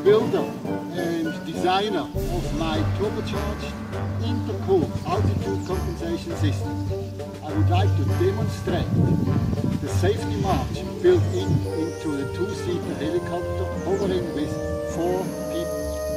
builder and designer of my turbocharged intercooled altitude compensation system, I would like to demonstrate the safety margin built into the two-seater helicopter hovering with 4 people.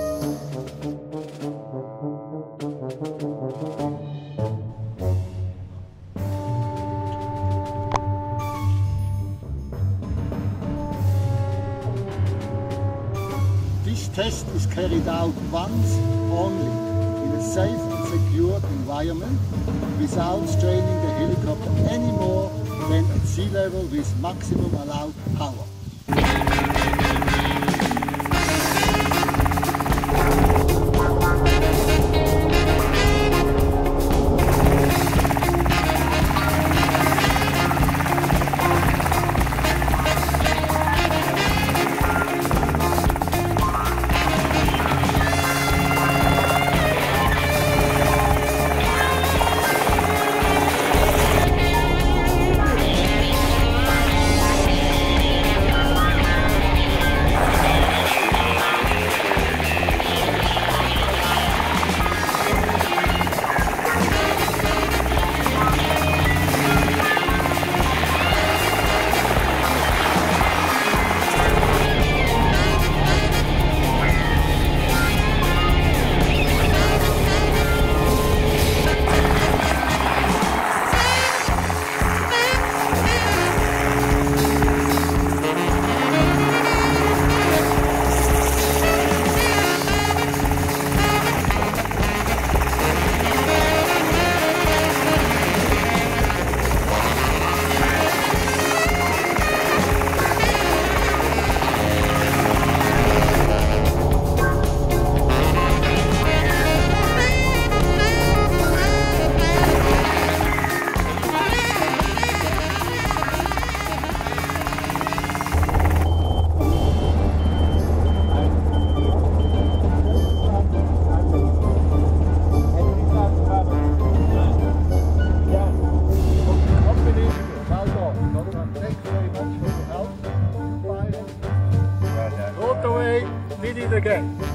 This test is carried out once only in a safe and secure environment without straining the helicopter any more than at sea level with maximum allowed power. Rotorway did it again.